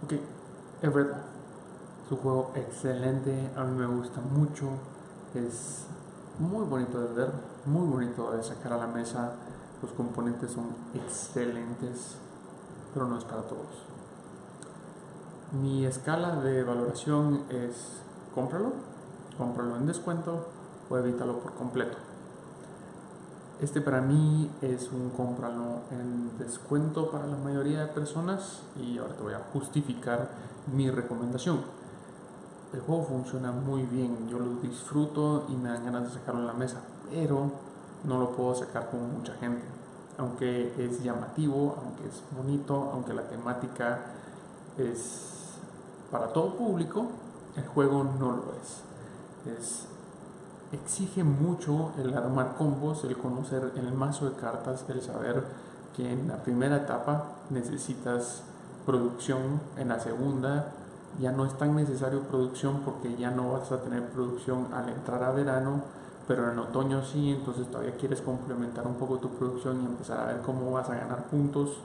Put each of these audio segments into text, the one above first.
Ok, es verdad. Es un juego excelente, a mí me gusta mucho. Es muy bonito de ver, muy bonito de sacar a la mesa. Los componentes son excelentes, pero no es para todos. Mi escala de valoración es cómpralo en descuento o evítalo por completo. Este para mí es un cómpralo en descuento para la mayoría de personas y ahora te voy a justificar mi recomendación. El juego funciona muy bien, yo lo disfruto y me dan ganas de sacarlo en la mesa, pero no lo puedo sacar con mucha gente. Aunque es llamativo, aunque es bonito, aunque la temática es para todo público, el juego no lo es. Exige mucho el armar combos, el conocer el mazo de cartas, el saber que en la primera etapa necesitas producción, en la segunda ya no es tan necesario producción porque ya no vas a tener producción al entrar a verano, pero en otoño sí, entonces todavía quieres complementar un poco tu producción y empezar a ver cómo vas a ganar puntos.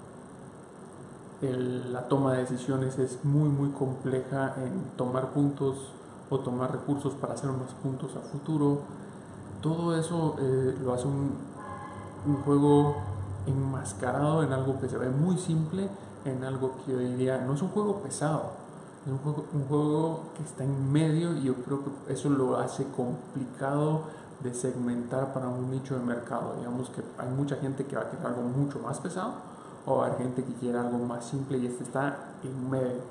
La toma de decisiones es muy compleja en tomar puntos o tomar recursos para hacer más puntos a futuro. Todo eso lo hace un juego enmascarado en algo que se ve muy simple, en algo que hoy día no es un juego pesado, es un juego que está en medio y yo creo que eso lo hace complicado de segmentar para un nicho de mercado. Digamos que hay mucha gente que va a querer algo mucho más pesado o hay gente que quiere algo más simple y este está en medio.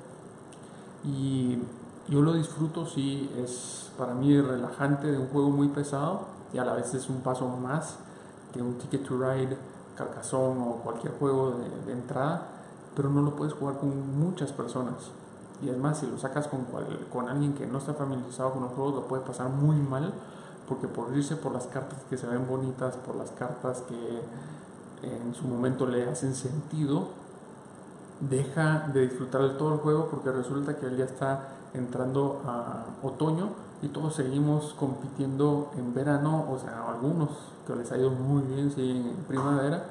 Y yo lo disfruto, sí, es para mí relajante de un juego muy pesado y a la vez es un paso más que un Ticket to Ride, Carcassonne o cualquier juego de entrada, pero no lo puedes jugar con muchas personas. Y es más, si lo sacas con alguien que no está familiarizado con los juegos, lo puede pasar muy mal, porque por irse por las cartas que se ven bonitas, por las cartas que en su momento le hacen sentido, deja de disfrutar de todo el juego porque resulta que él ya está entrando a otoño y todos seguimos compitiendo en verano, o sea, algunos que les ha ido muy bien siguen en primavera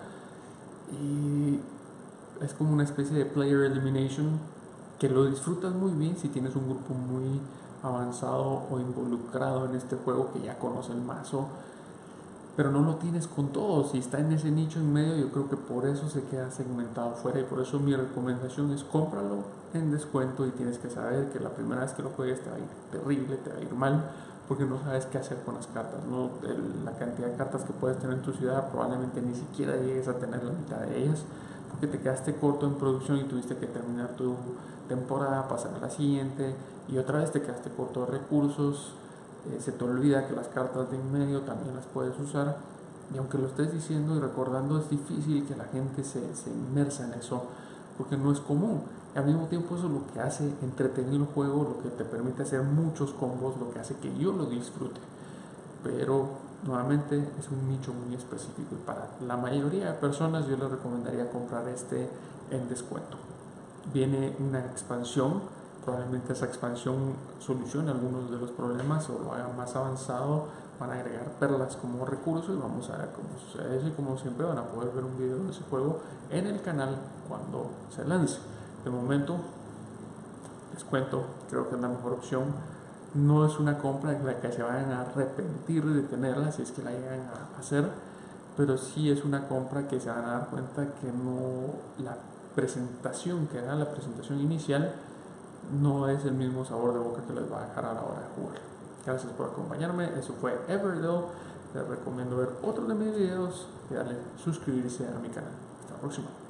y es como una especie de player elimination que lo disfrutas muy bien si tienes un grupo muy avanzado o involucrado en este juego que ya conoce el mazo, pero no lo tienes con todos y está en ese nicho en medio. Yo creo que por eso se queda segmentado fuera y por eso mi recomendación es cómpralo en descuento y tienes que saber que la primera vez que lo juegues te va a ir terrible, te va a ir mal porque no sabes qué hacer con las cartas, ¿no? La cantidad de cartas que puedes tener en tu ciudad probablemente ni siquiera llegues a tener la mitad de ellas porque te quedaste corto en producción y tuviste que terminar tu temporada, pasar a la siguiente y otra vez te quedaste corto de recursos. Se te olvida que las cartas de en medio también las puedes usar y aunque lo estés diciendo y recordando es difícil que la gente se inmersa en eso porque no es común. Y al mismo tiempo eso es lo que hace entretenido el juego, lo que te permite hacer muchos combos, lo que hace que yo lo disfrute, pero nuevamente es un nicho muy específico y para la mayoría de personas yo les recomendaría comprar este en descuento. Viene una expansión, probablemente esa expansión solucione algunos de los problemas o lo haga más avanzado, van a agregar perlas como recurso y vamos a ver cómo sucede eso y como siempre van a poder ver un video de ese juego en el canal cuando se lance. De momento les cuento, creo que es la mejor opción. No es una compra en la que se vayan a arrepentir de tenerla si es que la llegan a hacer, pero sí es una compra que se van a dar cuenta que no, la presentación que da, la presentación inicial, no es el mismo sabor de boca que les va a dejar a la hora de jugar. Gracias por acompañarme, eso fue Everdell. Les recomiendo ver otros de mis videos y darle suscribirse a mi canal. Hasta la próxima.